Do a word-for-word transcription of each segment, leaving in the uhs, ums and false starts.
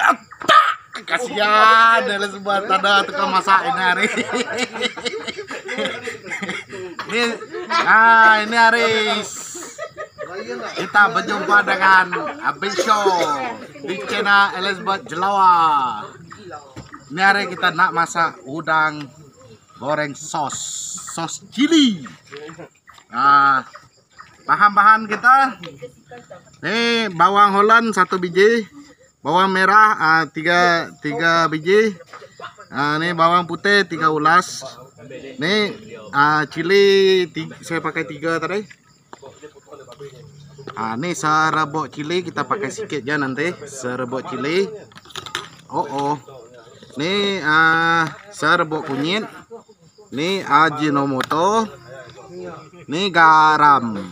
Kasihan dari sebuah tanda tukang masak ini hari. Ini, ah ini Aris. Kita berjumpa dengan Abis Show di channel Elizabeth Jelawa. Ini hari kita nak masak udang goreng sos, sos cili. Nah, bahan-bahan kita, nih bawang Holland satu biji. Bawang merah uh, tiga, tiga biji, uh, ini bawang putih tiga ulas, ini uh, cili tiga, saya pakai tiga tadi. Uh, ini serebok cili kita pakai sedikit ya nanti serebok cili. Oh oh, ini uh, serebok kunyit, ini ajinomoto, ini garam,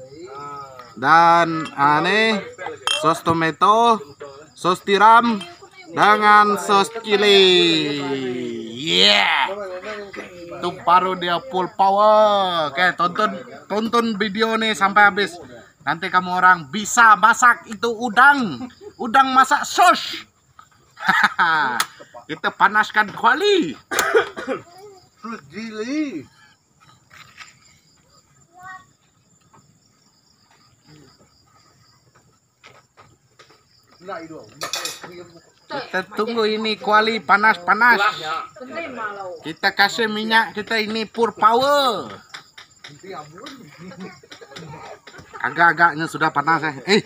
dan uh, ini sos tomato, sos tiram dengan sos cili. Yeah, itu baru dia full power. Oke, tonton tonton video nih sampai habis. Nanti kamu orang bisa masak itu udang, udang masak sos. Kita panaskan kuali. Sos cili. Kita tunggu ini kuali panas-panas. Kita kasih minyak kita ini pure power. Agak-agaknya sudah panas ya. Eh.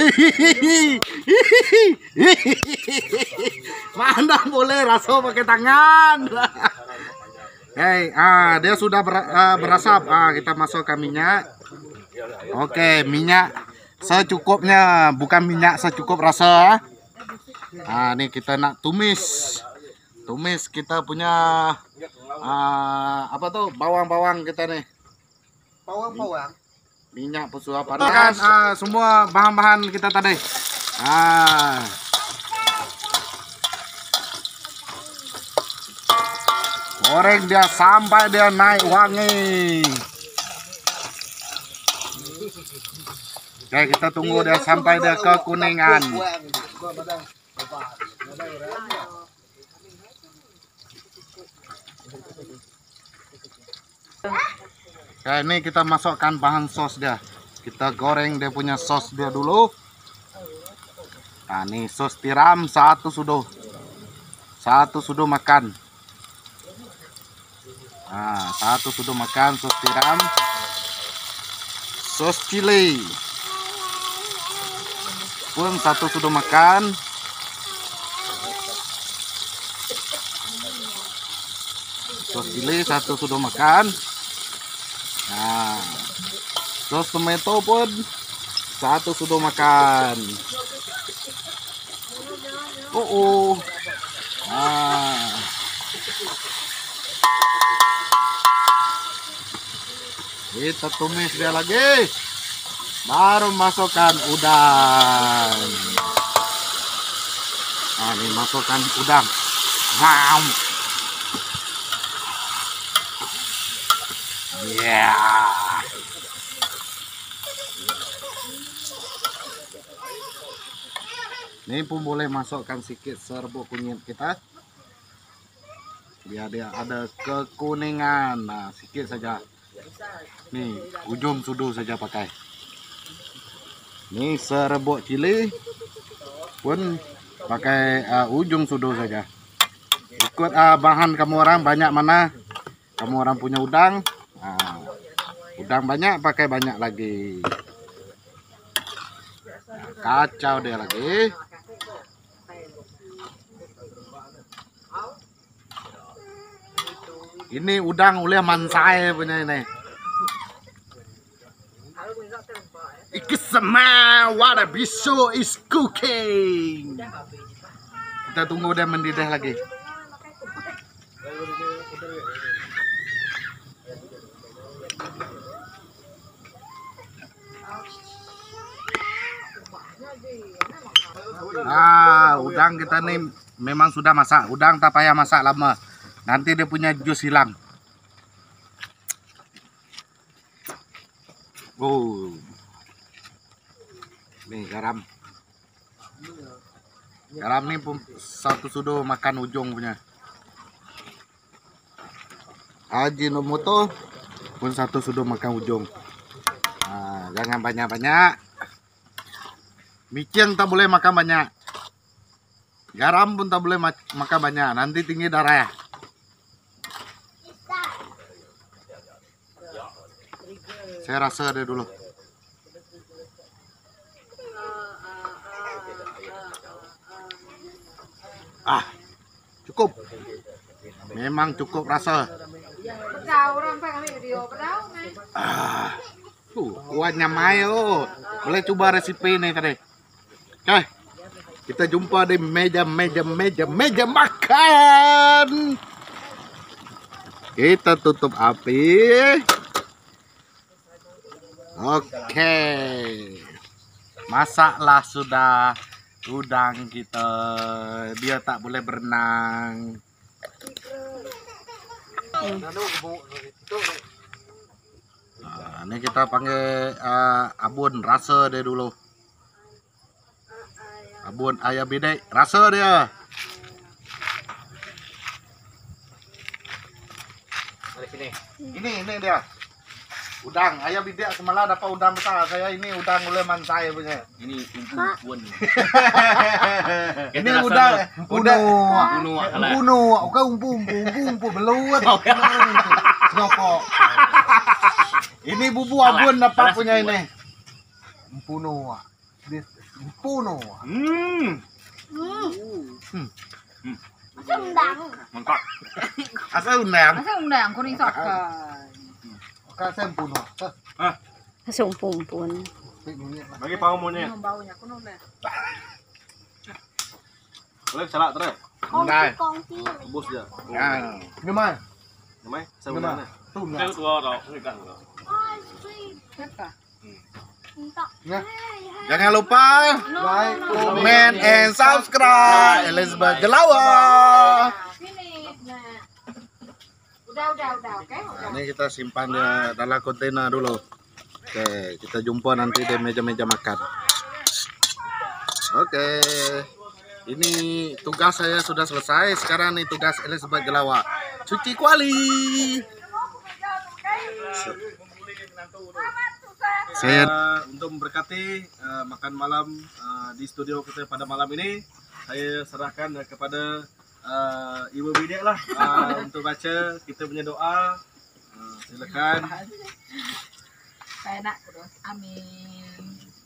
Mana boleh rasa pakai tangan. Hei, ah dia sudah ber, uh, berasap. Ah kita masukkan minyak. Oke, minyak secukupnya, bukan minyak secukup rasa. Nah, ini kita nak tumis. Tumis kita punya uh, apa tuh? Bawang-bawang kita nih. Bawang-bawang. Minyak pesuap panas. Uh, semua bahan-bahan kita tadi. Ah. Goreng dia sampai dia naik wangi. Oke, kita tunggu dia sampai dia kekuningan. Oke, ini kita masukkan bahan sos dia. Kita goreng dia punya sos dia dulu. Nah, ini sos tiram satu sudu. Satu sudu makan. Nah, satu sudu makan sos tiram. Sos cili pun satu sudah makan. Sos cili satu sudah makan. Nah, sos tomato pun satu sudah makan. Oh, oh. Nah, kita tumis dia lagi. Baru masukkan udang. Nah, ini masukkan udang. Wow. Ya. Yeah. Ini pun boleh masukkan sedikit serbuk kunyit kita. Biar dia ada kekuningan. Nah, sedikit saja. Nih, ujung sudu saja pakai. Ini serebok cili pun pakai uh, ujung sudu saja. Ikut uh, bahan kamu orang banyak mana kamu orang punya udang. Nah, udang banyak pakai banyak lagi. Nah, kacau dia lagi. Ini udang oleh mansai punya ini. Ikesama what a biso is cooking. Kita tunggu dia mendidih lagi. Nah, udang kita nih memang sudah masak. Udang tak payah masak lama. Nanti dia punya jus hilang. Oh. Nih garam. Garam nih pun satu sudo makan ujung punya. Ajinomoto pun satu sudo makan ujung. Nah, jangan banyak-banyak. Micin tak boleh makan banyak. Garam pun tak boleh ma makan banyak. Nanti tinggi darah ya. Saya rasa deh dulu. Ah, cukup. Memang cukup rasa. Ah, tuh kuatnya mayo. Boleh coba resep ini tadi. Oke, kita jumpa di meja meja meja meja makan. Kita tutup api. Oke, masaklah sudah udang kita. Dia tak boleh berenang. Nah, ini kita panggil uh, abun rasa dia dulu. Abun ayam bidek rasa dia. Ini ini dia. Udang, ayam bidek semalam dapat udang besar. Saya ini udang uleman saya punya. Ini umpun. Ini udang, udang. Bunuh Umpuno, oke umpu umpu umpu umpu beluat. Snopok. Ini bubu abun apa punya ini? Umpuno. This umpuno. Hmm. Mantap. Asal undang. Masa undang ko rin sa ka. Oke, saya umpuno. Langsung pumpun. Bagi pamunya. Ang bawo niya kuno na. Boleh salak terus. Undang. Bus dia. Ya. Gimana? Namanya saya Gimana? mana? Tuh Saya enggak. tua tau, ini kan. Saka. Ya. Jangan lupa Like, comment and subscribe. Elizabeth Jelawa. Finish na. Udah, udah, udah, oke? Nah, ini kita simpan di dalam kontainer dulu. Oke, kita jumpa nanti di meja-meja makan. Oke. Ini tugas saya sudah selesai. Sekarang nih tugas Elizabeth Jelawa. Cuci kuali. Saya Uh, untuk memberkati uh, makan malam uh, di studio kita pada malam ini, saya serahkan uh, kepada uh, Ibu Bidek lah uh, untuk baca kita punya doa. Uh, silakan. Kaya na, terus. Amin.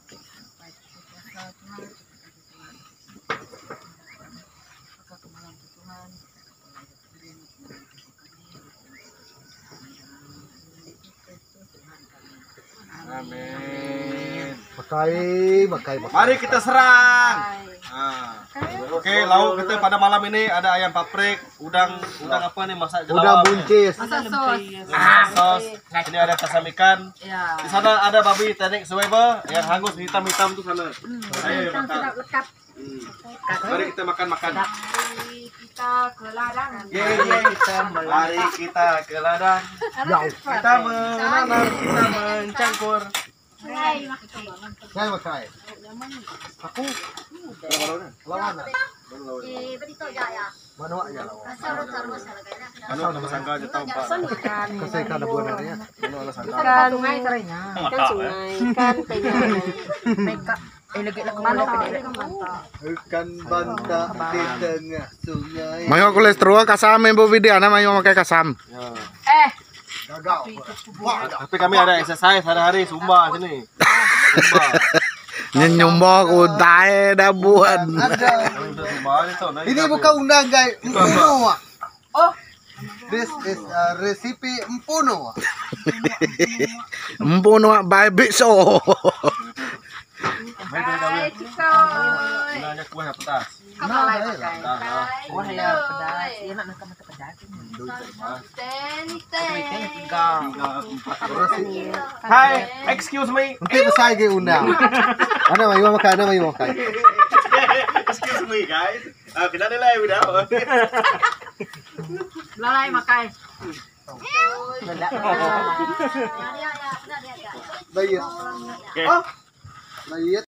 Amin. Makai, makai, makai. Mari kita serang. Ah. Oke, lauk kita pada malam ini ada ayam paprik, udang, udang apa nih masak Udah jelawa. buncis. Masa sos. Ah, sos. Ini ada kasam ikan. Ya. Di sana ada babi teknik suweba yang hangus hitam-hitam tuh sana. Ayo Ang makan. sarap lekat. Hmm. Mari kita makan-makan. Mari kita ke ladang. Yeay, kita mari kita ke ladang. Kita menanam, kita mencangkur. Ay, Saya makai. Aku lawan. Eh, begitu aja ya. Mana wak ya lawan. Asal lu taruh masalah kayaknya. Ano nama sangka aja tahu Pak. Kasi kada buwan na niya. Ano ala sangka. Ikan sungai saranya. Ikan sungai, ikan penyang. Mereka eh lagi lang kumala pwede lang manta. Ikan banta di tengah sungai. mayo kolesterol kasam Ibu Widya, mayo pakai kasam. Ya. Eh, Gagal. Wah, Tapi kami ada exercise hari-hari Sumba sini. Sumba. Nyenyumbo kuntai dah buat. ada. Kami bisa Sumba aja tuh. Nah, Ini kita- bukan undang guys. Empuno wak. oh, This is a recipe empuno wak. Empuno baby so. Main kita ay, dulu. chikoy. Ini aja kue yang pedas. Kapalay pakai. Nah, nah. Wah, ya pedas. Yan na nagkamat ka pedas. Ten, Tuwing ten. tiga. Tiga, empat. Terus Hai, excuse me. nanti besar ke undang. Ada mayu makai, ada mayu makai. Excuse me guys. Ah, kita nilai udah. Lalay makay. Ada, ada, ada, ada. Bayit. Oke. Bayit.